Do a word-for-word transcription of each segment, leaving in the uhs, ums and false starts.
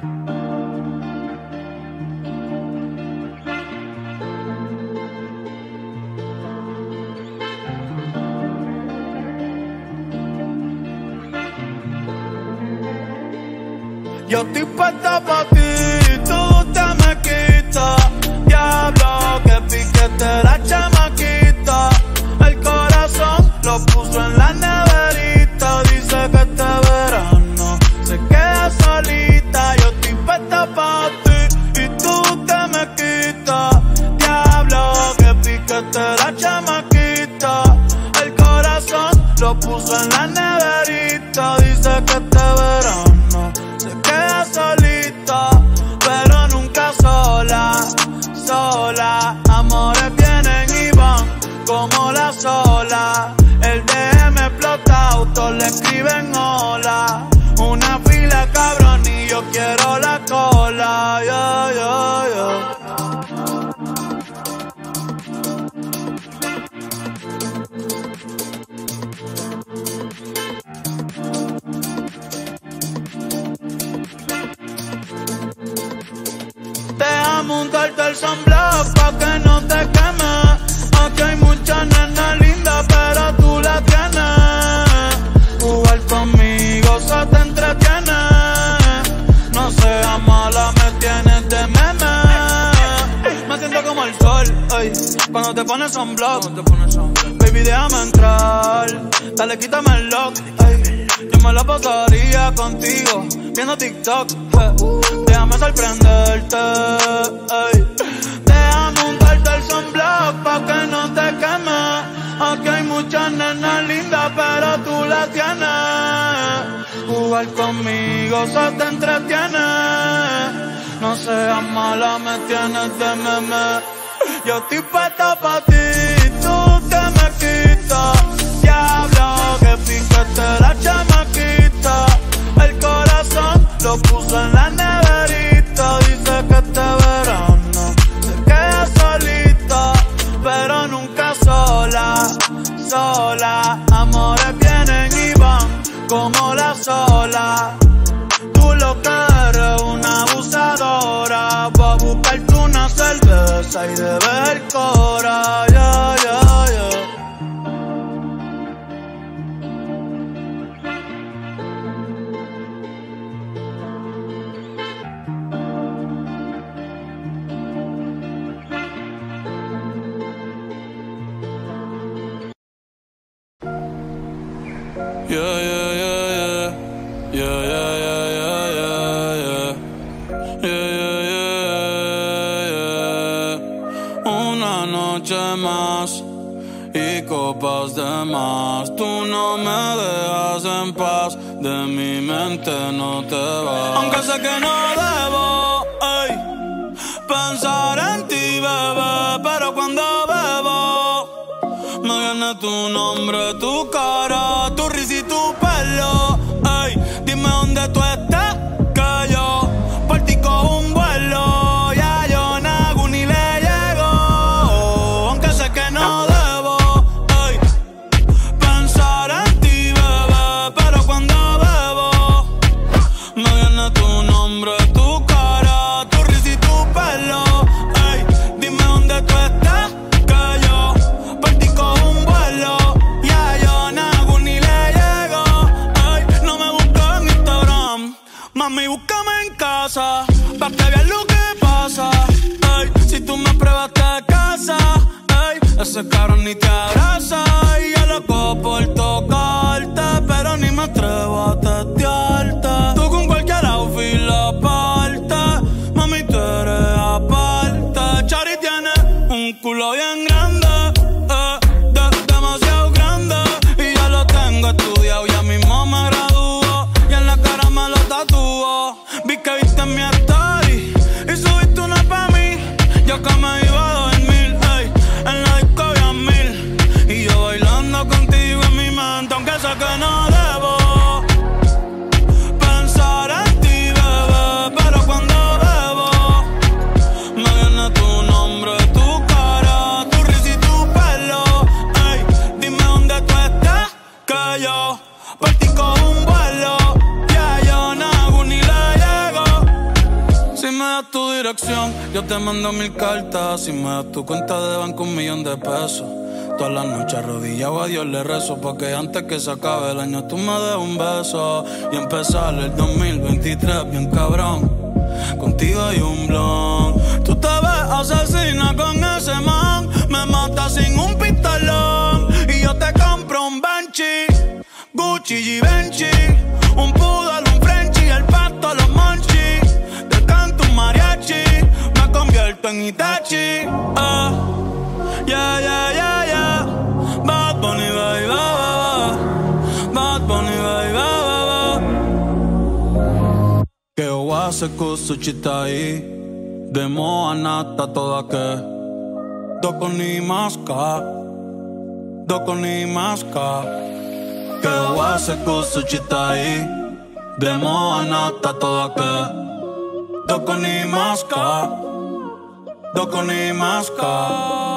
Yo estoy puesta pa' ti, tú te me quitas. Diablo, que piquete la chamaquita. El corazón lo puso en la neverita. Dice que este verano se queda solita. Yo estoy puesta pa' ti y tú te me quitas. Diablo, que piquete la chamaquita. El corazón lo puso en la neverita. Dice que este verano se queda solita, pero nunca sola, sola. Amores vienen y van como la sola. El D M explota, todos le escriben hola. Una fila cabrón y yo quiero la cola. Yo, yo, yo. Deja montarte el sunblock pa' que no te queme. Aquí hay muchas nenas lindas, pero tú la tienes. Jugar conmigo se te entretiene. No seas mala, me tienes de meme. Me siento como el sol, ey, cuando te pones sunblock. Baby, déjame entrar, dale, quítame el lock, ey. Yo me la pasaría contigo, viendo TikTok, eh. Déjame sorprenderte, ey. Déjame untarte el sunblock pa' que no te queme. Aquí hay muchas nenas lindas, pero tú la tienes. Jugar conmigo se te entretiene. No seas mala, me tienes de meme. Yo estoy puesta pa' ti, tú te me quitas. Diablo, que piquete la chamaquita. El corazón lo puso en la neverita. Dice que este verano se queda solita, pero nunca sola, sola. Amores vienen y van como la sola. Tú lo que eres una abusadora. Voy a buscarte una cerveza y de ver cora. Yeah, yeah, yeah. Yeah, yeah, yeah, yeah. Yeah, yeah, yeah, yeah, yeah, yeah. Yeah, yeah, yeah, yeah. Una noche más y copas de más. Tú no me dejas en paz, de mi mente no te vas. Aunque sé que no debo, ey, pensar en ti, bebé, pero cuando bebo me viene tu nombre, tu cara, tu risa y tu pelo. Ey, dime dónde tú estás, que yo por ti cojo un vuelo. Ya yo nago ni le llego, aunque sé que no debo, ey, pensar en ti, bebé, pero cuando bebo me viene tu nombre, tu cara, tu risa y tu pelo. Ey, dime dónde tú estás, que yo por ti cojo un vuelo. Ya yo nago ni le llego. Ey, no me busques en Instagram, mami, búscame en casa, pa' que veas lo que pasa. Ey, si tú me pruebas te casa, ey, ese cabrón ni te abraza. Y yo loco por tocarte, pero ni me atrevo a testearte. Tú con cualquier outfit la parte, mami, tú eres aparte. Chari tiene un culo bien grande, eh, de, demasiado grande. Y ya lo tengo estudiado, ya mismo me gradúo. Y en la cara me lo tatúo. Vi que viste mi story y subiste una pa' mí. Yo que me iba a dormir, ey, en la disco había mil. Y yo bailando contigo en mi mente, aunque sé que no debo pensar das tu dirección, yo te mando mil cartas. Si me das tu cuenta de banco, un millón de pesos. Todas las noches arrodillado a Dios le rezo, porque antes que se acabe el año tú me des un beso. Y empezar el dos mil veintitrés bien cabrón, contigo hay un blon. Tú te ves asesina con ese man, me matas sin un pistolón. Y yo te compro un Banshee, Gucci y Givenchy, un poodle, un Frenchie, el pato, los monchis. Te canto un mariachi, me convierto en Itachi. Ah, yeah, yeah, yeah, yeah. Bad Bunny, baby, ba, ba, ba. Bad Bunny, baby, ba, ba, ba. Que oase kusuchitai, demo anata toda que. Doko ni maska, doko ni maska. Que oase kusuchitai, demo anata toda que. Doko ni maska, doko ni maska.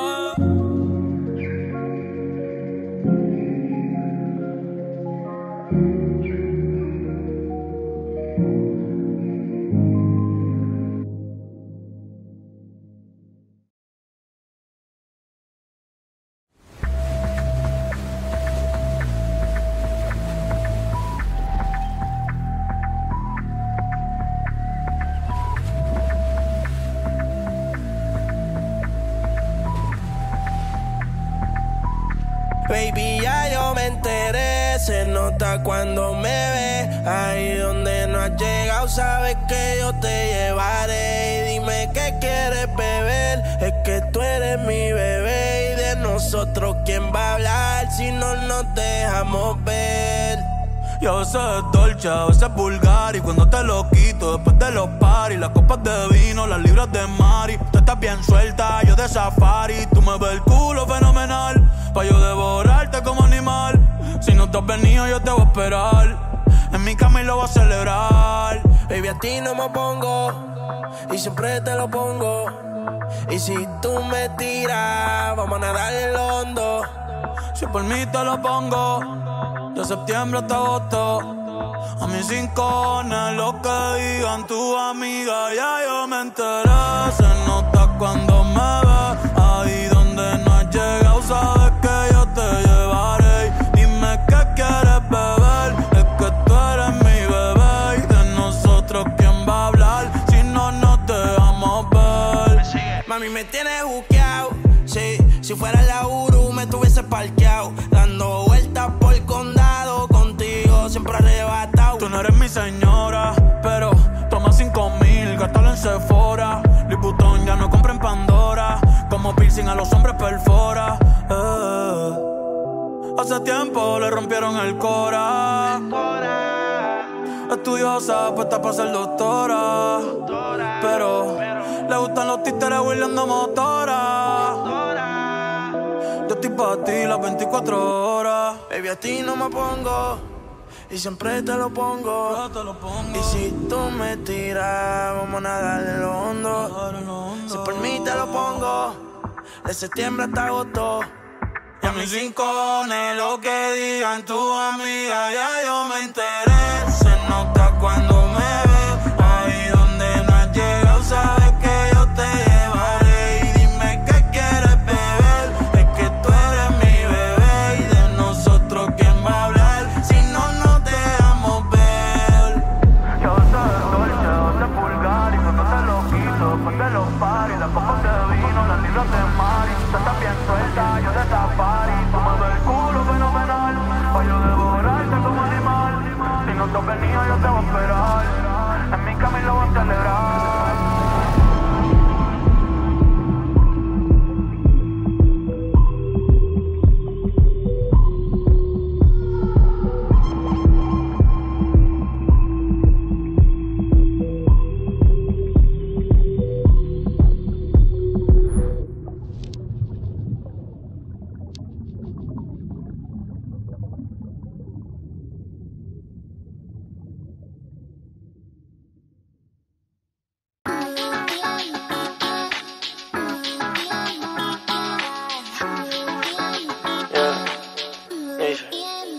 Baby, ya yo me enteré, se nota cuando me ves. Ahí donde no has llegado, sabes que yo te llevaré. Y dime qué quieres beber, es que tú eres mi bebé. Y de nosotros, ¿quién va a hablar si no nos dejamos ver? Y a veces es dolce, a veces es vulgar. Y cuando te lo quito, después de los paris, las copas de vino, las libras de Mari. Tú estás bien suelta, yo de safari. Tú me ves el culo fenomenal, pa' yo devorarte como animal. Si no te has venido, yo te voy a esperar. En mi cama y lo voy a celebrar. Baby, a ti no me pongo, y siempre te lo pongo. Y si tú me tiras, vamos a nadar en el hondo. Si por mí te lo pongo, de septiembre hasta agosto. A mis rincones, lo que digan tu amiga, ya yo me enteré. Se nota cuando me ves, ahí donde no has llegado, sabes que yo te llevaré. Dime qué quieres beber, es que tú eres mi bebé. Y de nosotros, ¿quién va a hablar si no nos dejamos ver? Mami, me tienes buqueado, sí. Si fuera la Uru, me tuviese parqueado, dando vueltas por el condado, contigo siempre arrebatado. Tú no eres mi señora, pero toma cinco mil, gástalo en Sephora. Liputón ya no compra en Pandora, como piercing a los hombres perfora. Eh. Hace tiempo le rompieron el cora. Estudiosa, puesta para ser doctora, pero le gustan los títeres huirleando motora. Yo estoy pa' ti las veinticuatro horas. Baby, a ti no me pongo, y siempre te lo pongo. Yo te lo pongo. Y si tú me tiras, vamos a nadar en lo hondo. Si por mí te lo pongo, de septiembre hasta agosto. Y a mis rincones, lo que digan tu amiga, ya yo me enteré. Se nota cuando me ves, ahí donde no has llegado, sabes que yo te llevaré. Y dime qué quieres beber, es que tú eres mi bebé. Y de nosotros, ¿quién va a hablar si no nos dejamos ver? Yo soy dolce, yo soy vulgar. Y cuando te lo quito, después de los paris, las copas de vino, las libras de Mari. Tú estás bien suelta, yo de safari. Tú me ves el culo fenomenal, pa' yo devorarte como animal. Si no te has venido, yo te voy a esperar. En mi cama y lo voy a celebrar.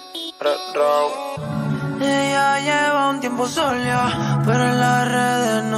Ella lleva un tiempo sola, pero en las redes no